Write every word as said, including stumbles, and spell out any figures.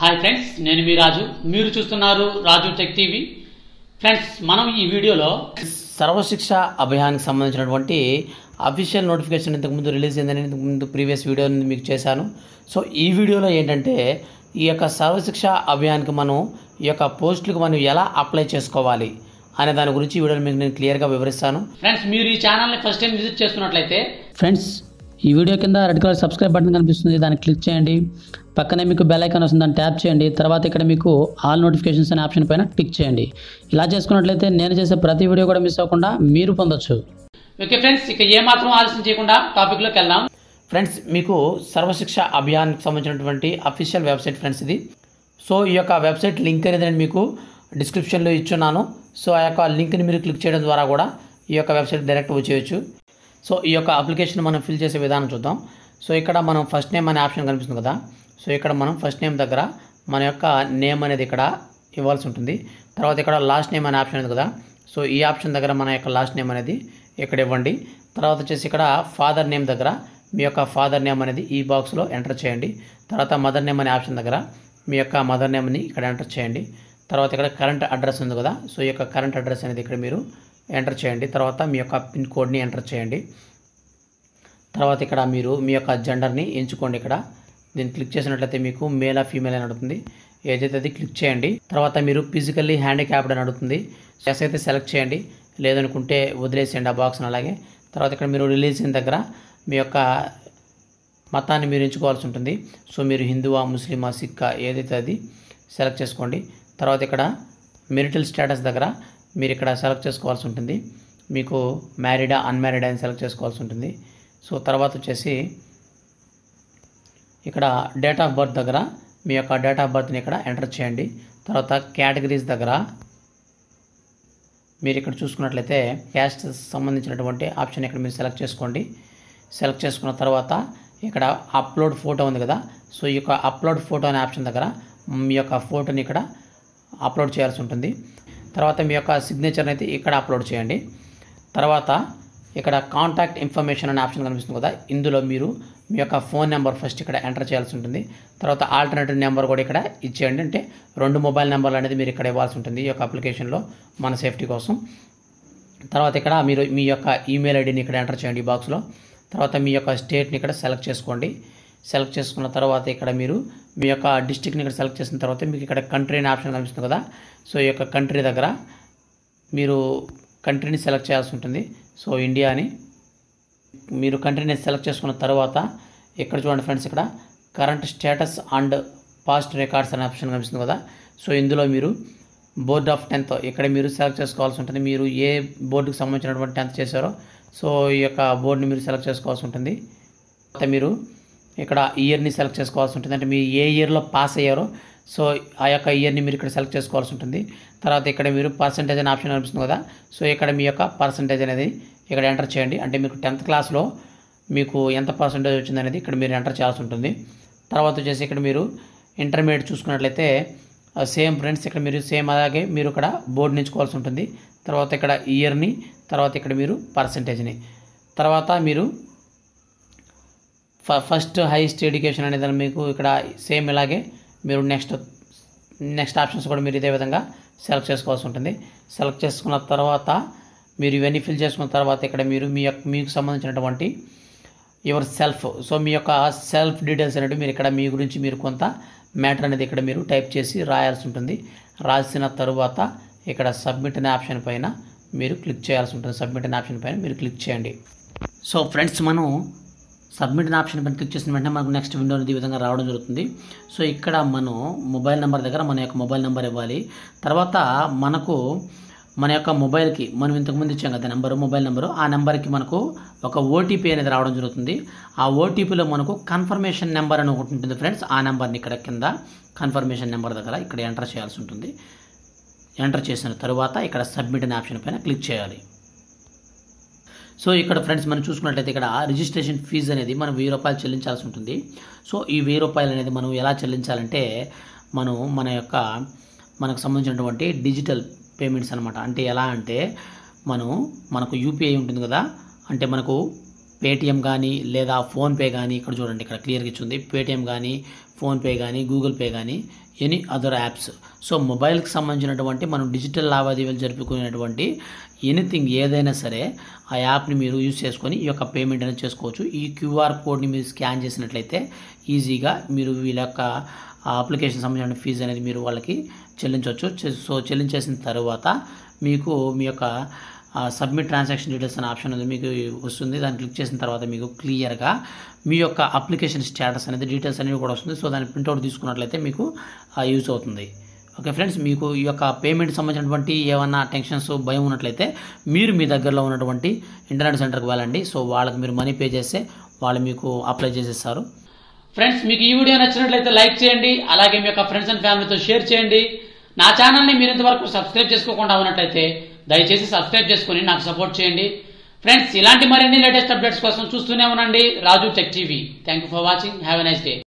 Hi friends, నేను మీ రాజు. మీరు చూస్తున్నారు రాజు టెక్ టీవీ. ఫ్రెండ్స్, మనం ఈ వీడియోలో సర్వశిక్ష అభియాన్కి సంబంధించినటువంటి అఫీషియల్ నోటిఫికేషన్ ఇంతకుముందు రిలీజ్ అయిందని ఇంతకుముందు ప్రీవియస్ వీడియో మీకు చేశాను. సో ఈ వీడియోలో ఏంటంటే ఈ యొక్క సర్వశిక్ష అభియాన్కి మనం ఈ యొక్క పోస్టులకు మనం ఎలా అప్లై చేసుకోవాలి అనే దాని గురించి ఈ వీడియోలో మీకు నేను క్లియర్గా వివరిస్తాను. ఫ్రెండ్స్, మీరు ఈ ఛానల్ని ఫస్ట్ టైం విజిట్ చేస్తున్నట్లయితే ఫ్రెండ్స్ ఈ వీడియో కింద రెడ్ కలర్ సబ్స్క్రైబ్ బటన్ కనిపిస్తుంది, దాన్ని క్లిక్ చేయండి. పక్కనే మీకు బెల్ ఐకాన్ వస్తుంది, దాన్ని ట్యాప్ చేయండి. తర్వాత ఇక్కడ మీకు ఆల్ నోటిఫికేషన్స్ అనే ఆప్షన్ పైన క్లిక్ చేయండి. ఇలా చేసుకున్నట్లయితే నేను చేసే ప్రతి వీడియో కూడా మిస్ అవ్వకుండా మీరు పొందొచ్చు. ఓకే ఫ్రెండ్స్, ఇక ఏమాత్రం ఆలస్యం చేయకుండా టాపిక్లోకి వెళ్దాం. ఫ్రెండ్స్, మీకు సర్వశిక్ష అభియాన్కి సంబంధించినటువంటి అఫీషియల్ వెబ్సైట్ ఫ్రెండ్స్ ఇది. సో ఈ యొక్క వెబ్సైట్ లింక్ అనేది నేను మీకు డిస్క్రిప్షన్లో ఇచ్చున్నాను. సో ఆ యొక్క లింక్ని మీరు క్లిక్ చేయడం ద్వారా కూడా ఈ యొక్క వెబ్సైట్ డైరెక్ట్ వచ్చేయచ్చు. సో ఈ యొక్క అప్లికేషన్ మనం ఫిల్ చేసే విధానం చూద్దాం. సో ఇక్కడ మనం ఫస్ట్ నేమ్ అనే ఆప్షన్ కనిపిస్తుంది కదా. సో ఇక్కడ మనం ఫస్ట్ నేమ్ దగ్గర మన యొక్క నేమ్ అనేది ఇక్కడ ఇవ్వాల్సి ఉంటుంది. తర్వాత ఇక్కడ లాస్ట్ నేమ్ అనే ఆప్షన్ ఉంది కదా. సో ఈ ఆప్షన్ దగ్గర మన యొక్క లాస్ట్ నేమ్ అనేది ఇక్కడ ఇవ్వండి. తర్వాత వచ్చేసి ఇక్కడ ఫాదర్ నేమ్ దగ్గర మీ యొక్క ఫాదర్ నేమ్ అనేది ఈ బాక్స్లో ఎంటర్ చేయండి. తర్వాత మదర్ నేమ్ అనే ఆప్షన్ దగ్గర మీ యొక్క మదర్ నేమ్ని ఇక్కడ ఎంటర్ చేయండి. తర్వాత ఇక్కడ కరెంట్ అడ్రస్ ఉంది కదా. సో ఈ యొక్క కరెంట్ అడ్రస్ అనేది ఇక్కడ మీరు ఎంటర్ చేయండి. తర్వాత మీ యొక్క పిన్ కోడ్ని ఎంటర్ చేయండి. తర్వాత ఇక్కడ మీరు మీ యొక్క జెండర్ని ఎంచుకోండి. ఇక్కడ దీన్ని క్లిక్ చేసినట్లయితే మీకు మేల్ ఆ ఫీమేల్ అని అడుగుతుంది. ఏదైతే అది క్లిక్ చేయండి. తర్వాత మీరు ఫిజికల్లీ హ్యాండిక్యాప్డ్ అని అడుగుతుంది. ఎస్ అయితే సెలెక్ట్ చేయండి, లేదనుకుంటే వదిలేసేయండి ఆ బాక్స్ని అలాగే. తర్వాత ఇక్కడ మీరు రిలీజియన్ దగ్గర మీ యొక్క మతాన్ని మీరు ఎంచుకోవాల్సి ఉంటుంది. సో మీరు హిందువా, ముస్లిమా, సిక్కా ఏదైతే అది సెలెక్ట్ చేసుకోండి. తర్వాత ఇక్కడ మెరిటల్ స్టేటస్ దగ్గర మీరు ఇక్కడ సెలెక్ట్ చేసుకోవాల్సి ఉంటుంది. మీకు మ్యారీడా అన్మ్యారీడా అని సెలెక్ట్ చేసుకోవాల్సి ఉంటుంది. సో తర్వాత వచ్చేసి ఇక్కడ డేట్ ఆఫ్ బర్త్ దగ్గర మీ యొక్క డేట్ ఆఫ్ బర్త్ని ఇక్కడ ఎంటర్ చేయండి. తర్వాత కేటగిరీస్ దగ్గర మీరు ఇక్కడ చూసుకున్నట్లయితే క్యాస్ట్ సంబంధించినటువంటి ఆప్షన్ ఇక్కడ మీరు సెలెక్ట్ చేసుకోండి. సెలెక్ట్ చేసుకున్న తర్వాత ఇక్కడ అప్లోడ్ ఫోటో ఉంది కదా. సో ఈ యొక్క అప్లోడ్ ఫోటో అనే ఆప్షన్ దగ్గర మీ యొక్క ఫోటోని ఇక్కడ అప్లోడ్ చేయాల్సి ఉంటుంది. తర్వాత మీ యొక్క సిగ్నేచర్ని అయితే ఇక్కడ అప్లోడ్ చేయండి. తర్వాత ఇక్కడ కాంటాక్ట్ ఇన్ఫర్మేషన్ అనే ఆప్షన్ కనిపిస్తుంది కదా. ఇందులో మీరు మీ యొక్క ఫోన్ నెంబర్ ఫస్ట్ ఇక్కడ ఎంటర్ చేయాల్సి ఉంటుంది. తర్వాత ఆల్టర్నేటివ్ నెంబర్ కూడా ఇక్కడ ఇచ్చేయండి. అంటే రెండు మొబైల్ నెంబర్లు అనేది మీరు ఇక్కడ ఇవ్వాల్సి ఉంటుంది ఈ యొక్క అప్లికేషన్లో మన సేఫ్టీ కోసం. తర్వాత ఇక్కడ మీరు మీ యొక్క ఈమెయిల్ ఐడిని ఇక్కడ ఎంటర్ చేయండి ఈ బాక్స్లో. తర్వాత మీ యొక్క స్టేట్ని ఇక్కడ సెలెక్ట్ చేసుకోండి. సెలెక్ట్ చేసుకున్న తర్వాత ఇక్కడ మీరు మీ యొక్క డిస్ట్రిక్ట్ని ఇక్కడ సెలెక్ట్ చేసిన తర్వాత మీకు ఇక్కడ కంట్రీ అనే ఆప్షన్ కనిపిస్తుంది కదా. సో ఈ యొక్క కంట్రీ దగ్గర మీరు కంట్రీని సెలెక్ట్ చేయాల్సి ఉంటుంది. సో ఇండియా అని మీరు కంట్రీని సెలెక్ట్ చేసుకున్న తర్వాత ఇక్కడ చూడండి ఫ్రెండ్స్, ఇక్కడ current status and past records అనే ఆప్షన్ కనిపిస్తుంది కదా. సో ఇందులో మీరు బోర్డ్ ఆఫ్ టెన్త్ ఇక్కడ మీరు సెలెక్ట్ చేసుకోవాల్సి ఉంటుంది. మీరు ఏ బోర్డుకి సంబంధించినటువంటి టెన్త్ చేశారో సో ఈ యొక్క బోర్డుని మీరు సెలెక్ట్ చేసుకోవాల్సి ఉంటుంది. తర్వాత మీరు ఇక్కడ ఇయర్ని సెలెక్ట్ చేసుకోవాల్సి ఉంటుంది. అంటే మీరు ఏ ఇయర్లో పాస్ అయ్యారో సో ఆ యొక్క ఇయర్ని మీరు ఇక్కడ సెలెక్ట్ చేసుకోవాల్సి ఉంటుంది. తర్వాత ఇక్కడ మీరు పర్సంటేజ్ అనే ఆప్షన్ కనిపిస్తుంది కదా. సో ఇక్కడ మీ యొక్క పర్సంటేజ్ అనేది ఇక్కడ ఎంటర్ చేయండి. అంటే మీకు టెన్త్ క్లాస్లో మీకు ఎంత పర్సంటేజ్ వచ్చింది అనేది ఇక్కడ మీరు ఎంటర్ చేయాల్సి ఉంటుంది. తర్వాత వచ్చేసి ఇక్కడ మీరు ఇంటర్మీడియట్ చూసుకున్నట్లయితే సేమ్ ఫ్రెండ్స్, ఇక్కడ మీరు సేమ్ అలాగే మీరు ఇక్కడ బోర్డుని ఎంచుకోవాల్సి ఉంటుంది. తర్వాత ఇక్కడ ఇయర్ని, తర్వాత ఇక్కడ మీరు పర్సంటేజ్ని, తర్వాత మీరు ఫస్ట్ హైయెస్ట్ ఎడ్యుకేషన్ అనేది మీకు ఇక్కడ సేమ్ ఇలాగే మీరు నెక్స్ట్ నెక్స్ట్ ఆప్షన్స్ కూడా మీరు ఇదే విధంగా సెలెక్ట్ చేసుకోవాల్సి ఉంటుంది. సెలెక్ట్ చేసుకున్న తర్వాత మీరు ఇవన్నీ ఫిల్ చేసుకున్న తర్వాత ఇక్కడ మీరు మీ యొక్క మీకు సంబంధించినటువంటి యువర్ సెల్ఫ్ సో మీ యొక్క సెల్ఫ్ డీటెయిల్స్ అనేవి మీరు ఇక్కడ మీ గురించి మీరు కొంత మ్యాటర్ అనేది ఇక్కడ మీరు టైప్ చేసి రాయాల్సి ఉంటుంది. రాసిన తరువాత ఇక్కడ సబ్మిట్ అనే ఆప్షన్ పైన మీరు క్లిక్ చేయాల్సి ఉంటుంది. సబ్మిట్ అనే ఆప్షన్ పైన మీరు క్లిక్ చేయండి. సో ఫ్రెండ్స్, మనం సబ్మిట్ అనే ఆప్షన్ పైన క్లిక్ చేసిన వెంటనే మనకు నెక్స్ట్ విండో అనేది ఈ విధంగా రావడం జరుగుతుంది. సో ఇక్కడ మనం మొబైల్ నెంబర్ దగ్గర మన యొక్క మొబైల్ నెంబర్ ఇవ్వాలి. తర్వాత మనకు మన యొక్క మొబైల్కి మనం ఇంతకుముందు ఇచ్చాం కదా నెంబరు, మొబైల్ నెంబరు, ఆ నెంబర్కి మనకు ఒక ఓటీపీ అనేది రావడం జరుగుతుంది. ఆ ఓటీపీలో మనకు కన్ఫర్మేషన్ నెంబర్ అని ఒకటి ఉంటుంది ఫ్రెండ్స్. ఆ నెంబర్ని ఇక్కడ కింద కన్ఫర్మేషన్ నెంబర్ దగ్గర ఇక్కడ ఎంటర్ చేయాల్సి ఉంటుంది. ఎంటర్ చేసిన తర్వాత ఇక్కడ సబ్మిట్ అనే ఆప్షన్ పైన క్లిక్ చేయాలి. సో ఇక్కడ ఫ్రెండ్స్ మనం చూసుకున్నట్లయితే ఇక్కడ రిజిస్ట్రేషన్ ఫీజు అనేది మనం వెయ్యి రూపాయలు చెల్లించాల్సి ఉంటుంది. సో ఈ వెయ్యి రూపాయలు అనేది మనం ఎలా చెల్లించాలంటే మనం మన యొక్క మనకు సంబంధించినటువంటి డిజిటల్ పేమెంట్స్ అనమాట. అంటే ఎలా అంటే మనం మనకు యూపీఐ ఉంటుంది కదా. అంటే మనకు పేటిఎం కానీ లేదా ఫోన్పే కానీ, ఇక్కడ చూడండి ఇక్కడ క్లియర్గా ఇచ్చింది, పేటిఎం కానీ ఫోన్పే కానీ గూగుల్ పే కానీ ఎనీ అదర్ యాప్స్. సో మొబైల్కి సంబంధించినటువంటి మనం డిజిటల్ లావాదేవీలు జరుపుకునేటువంటి ఎనీథింగ్ ఏదైనా సరే ఆ యాప్ని మీరు యూజ్ చేసుకొని ఈ యొక్క పేమెంట్ అనేది చేసుకోవచ్చు. ఈ క్యూఆర్ కోడ్ని మీరు స్కాన్ చేసినట్లయితే ఈజీగా మీరు వీళ్ళ యొక్క అప్లికేషన్ సంబంధించిన ఫీజు అనేది మీరు వాళ్ళకి చెల్లించవచ్చు. సో చెల్లించేసిన తర్వాత మీకు మీ యొక్క సబ్మిట్ ట్రాన్సాక్షన్ డీటెయిల్స్ అనే ఆప్షన్ అనేది మీకు వస్తుంది. దాన్ని క్లిక్ చేసిన తర్వాత మీకు క్లియర్గా మీ యొక్క అప్లికేషన్ స్టేటస్ అనేది డీటెయిల్స్ అనేవి కూడా వస్తుంది. సో దాన్ని ప్రింట్అవుట్ తీసుకున్నట్లయితే మీకు యూజ్ అవుతుంది. ఓకే ఫ్రెండ్స్, మీకు ఈ యొక్క పేమెంట్ సంబంధించినటువంటి ఏమన్నా టెన్షన్స్ భయం ఉన్నట్లయితే మీరు మీ దగ్గరలో ఉన్నటువంటి ఇంటర్నెట్ సెంటర్కి వెళ్ళండి. సో వాళ్ళకి మీరు మనీ పే చేస్తే వాళ్ళు మీకు అప్లై చేసేస్తారు. ఫ్రెండ్స్, మీకు ఈ వీడియో నచ్చినట్లయితే లైక్ చేయండి, అలాగే మీ యొక్క ఫ్రెండ్స్ అండ్ ఫ్యామిలీతో షేర్ చేయండి. నా ఛానల్ని మీరు ఇంతవరకు సబ్స్క్రైబ్ చేసుకోకుండా ఉన్నట్లయితే దయచేసి సబ్స్క్రైబ్ చేసుకొని నాకు సపోర్ట్ చేయండి. ఫ్రెండ్స్, ఇలాంటి మరిన్ని లేటెస్ట్ అప్డేట్స్ కోసం చూస్తూనే ఉండండి Raju Tech TV. Thank you for watching. Have a nice day.